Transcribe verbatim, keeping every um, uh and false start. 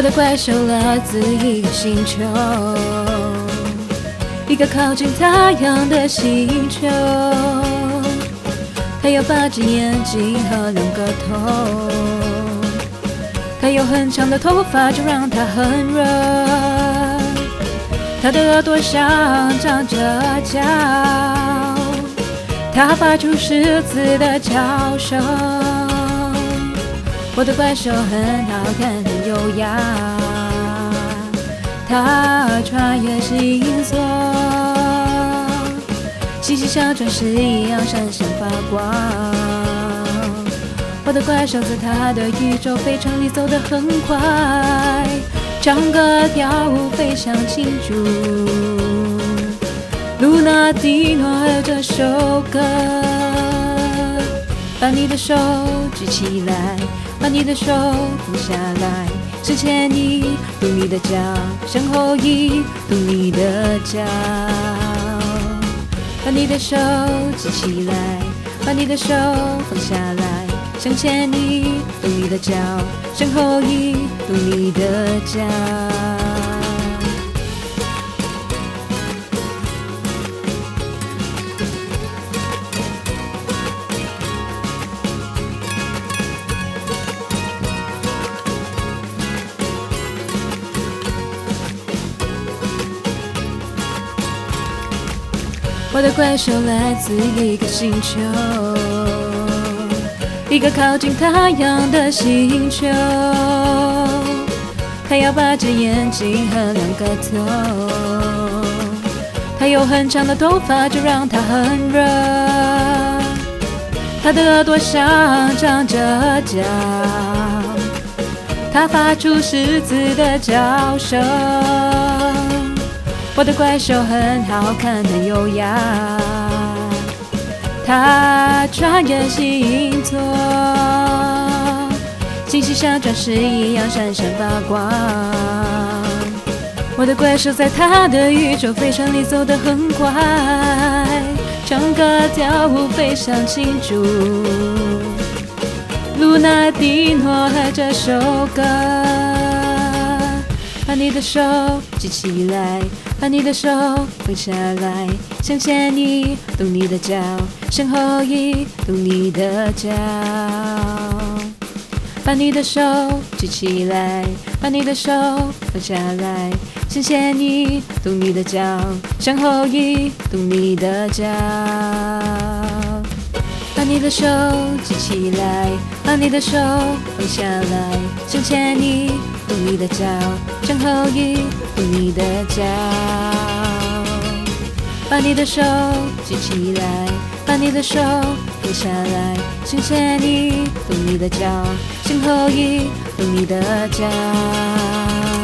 的怪兽来自一个星球，一个靠近太阳的星球。它有八只眼睛和两个头，它有很长的头发，就让它很热。它的耳朵上长着角，它发出狮子的叫声。我的怪兽很好看，很优雅，它穿越星座，星星像钻石一样闪闪发光。我的怪兽在它的宇宙飞船里走得很快，唱歌跳舞飞向庆祝。露娜迪诺和这首歌，把你的手举起来，把你的手放下来，向前一动你的脚，向后一动你的脚。把你的手举起来，把你的手放下来，向前一动你的脚，向后一动你的脚。我的怪兽来自一个星球，一个靠近太阳的星球。它有八只眼睛和两个头，它有很长的头发，就让它很热。它的耳朵上长着角，它发出狮子的叫声。我的怪兽很好看，很优雅，它穿越星座，星星像钻石一样闪闪发光。我的怪兽在它的宇宙飞船里走得很快，唱歌跳舞飞向庆祝。露娜迪诺和这首歌，把你的手举起来，把你的手放下来，向前一动你的脚，向后一动你的脚。把你的手举起来，把你的手放下来，向前一动你的脚，向后一动你的脚。把你的手举起来，把你的手放下来，向前一动你的脚，向后一动你的脚。把你的手举起来，把你的手放下来，向前一动你的脚，向后一动你的脚。